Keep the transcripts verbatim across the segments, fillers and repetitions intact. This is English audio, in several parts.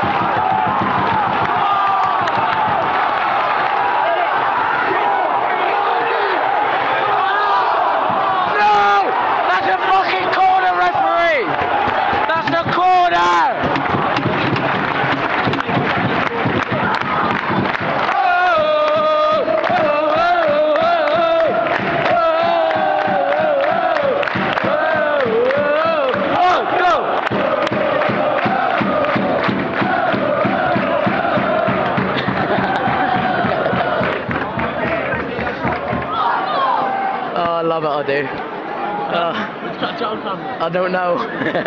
I love it, I do. Uh, I don't know.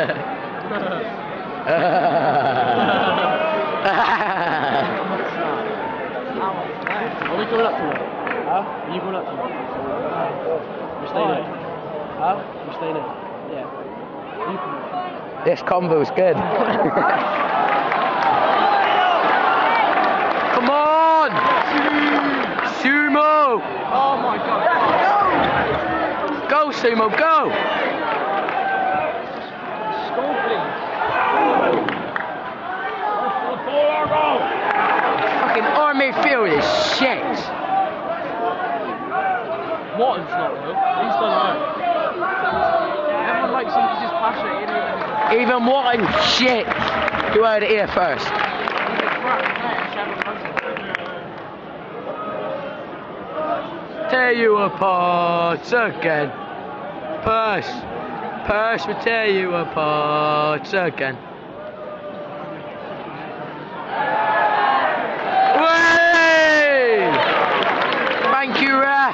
Are we going up to it? Huh? Are you going up to it? We're staying in. Huh? We're staying in. Yeah. You can. This combo's good. Come on! Sumo! Oh my god. Go, Sumo, go! Score, please. Fucking army field is shit. Watton's not though. He's done right. Everyone likes him to just pass it in. Even Watton, shit. You heard it here first. Tear you apart again. Purse, purse will tear you apart again. Way! Thank you, ref.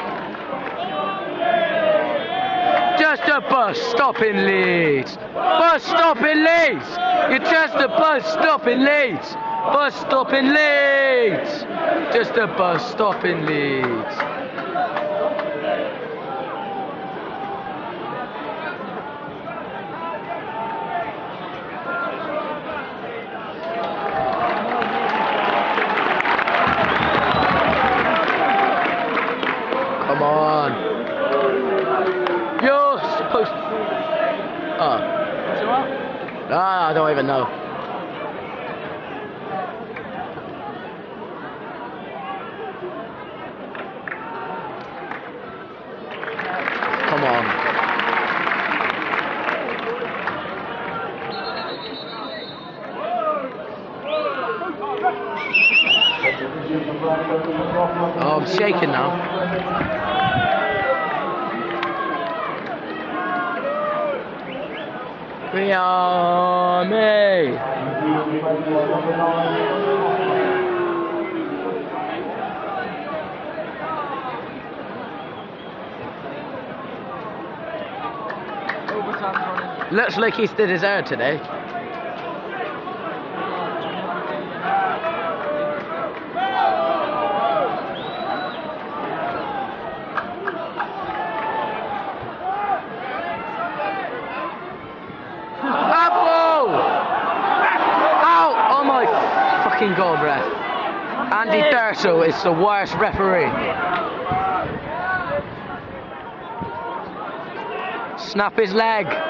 Just a bus stop in Leeds. Bus stop in Leeds. You're just a bus stop in Leeds. Bus stop in Leeds. Just a bus stop in Leeds. Come on. You're supposed to... Oh. Ah, I don't even know. Come on. Oh, I'm shaking now. We are me. Looks like he's the dessert today. Fucking god, ref. Andy Durso is the worst referee. Snap his leg.